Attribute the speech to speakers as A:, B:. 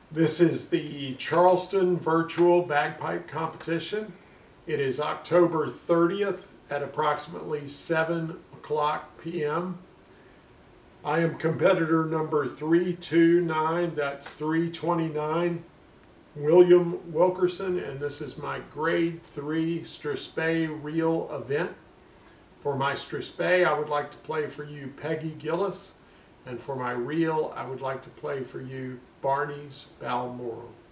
A: This is the Charleston Virtual Bagpipe Competition. It is October 30th at approximately 7 o'clock p.m. I am competitor number 329, that's 329, William Wilkerson, and this is my grade 3 Strathspey reel event. For my Strathspey, I would like to play for you Peggy Gillis, and for my reel, I would like to play for you Barney's Balmoral.